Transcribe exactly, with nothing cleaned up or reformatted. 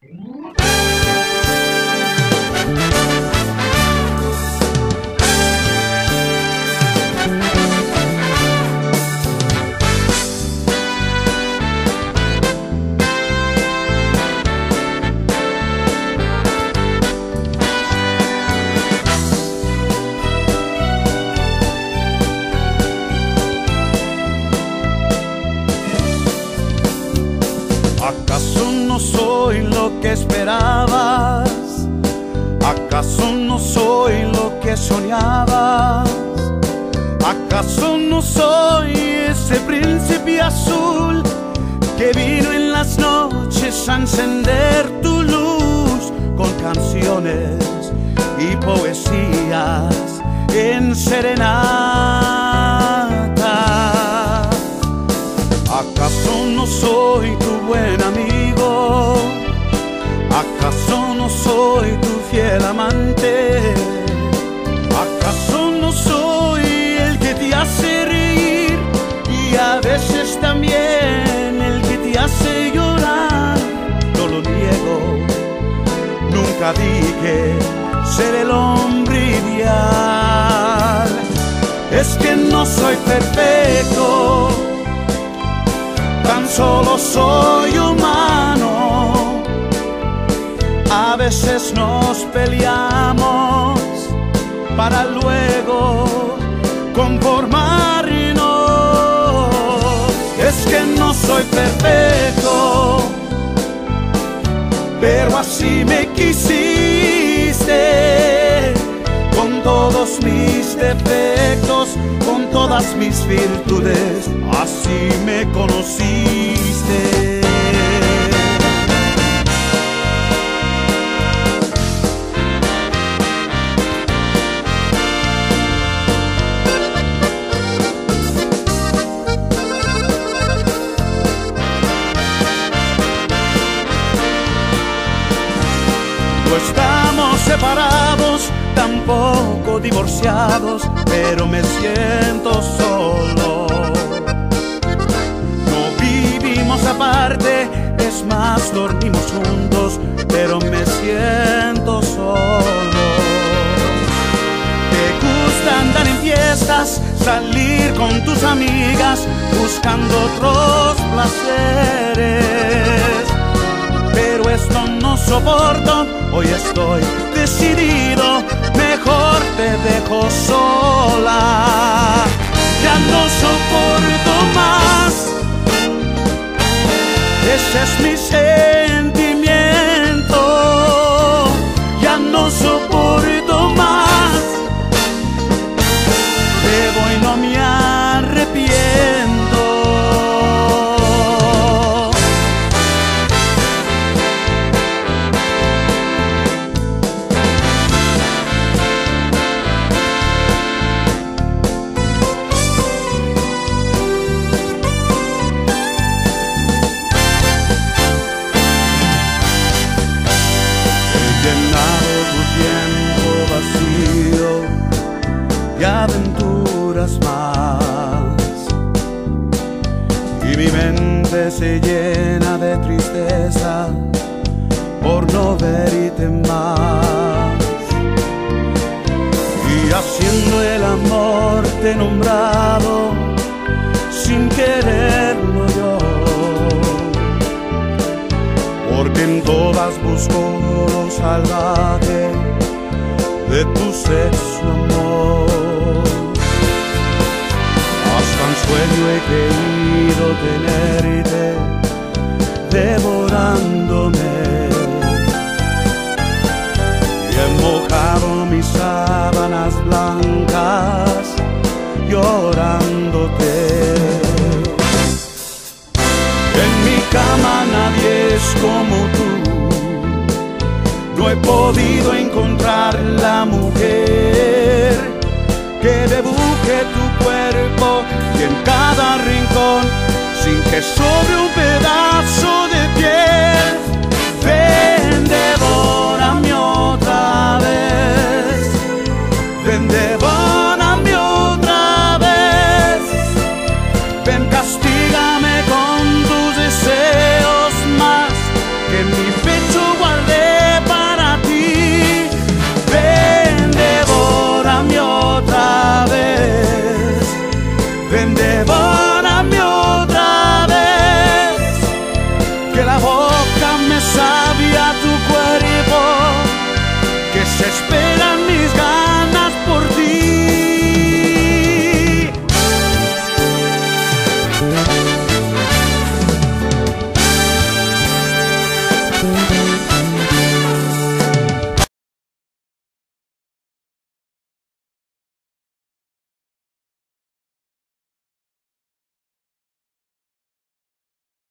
¿Acaso no soy lo que esperabas? ¿Acaso no soy lo que soñabas? ¿Acaso no soy ese príncipe azul que vino en las noches a encender tu luz con canciones y poesías en serenata? ¿Acaso no soy tu buen amigo? ¿Acaso no soy tu fiel amante? ¿Acaso no soy el que te hace reír y a veces también el que te hace llorar? No lo niego, nunca dije ser el hombre ideal. Es que no soy perfecto, tan solo soy humano. A veces nos peleamos para luego conformarnos. Es que no soy perfecto, pero así me quisiste, con todos mis defectos, con todas mis virtudes, así me conociste. No estamos separados, tampoco divorciados, pero me siento solo. No vivimos aparte, es más, dormimos juntos, pero me siento solo. Te gusta andar en fiestas, salir con tus amigas, buscando otros placeres, pero esto no soporto, hoy estoy decidido, mejor te dejo sola. Ya no soporto más, ese es mi sentimiento. Ya no soporto más, debo y no me arrepiento. Y aventuras más, y mi mente se llena de tristeza por no verte más. Y haciendo el amor te he nombrado sin quererlo yo, porque en todas busco lo salvaje de tu sexo amor. Hasta un sueño he querido tenerte devorándome, y he mojado mis sábanas blancas llorándote. En mi cama nadie es como tú, no he podido encontrar la mujer que dibuje tu cuerpo y en cada rincón, sin que sobre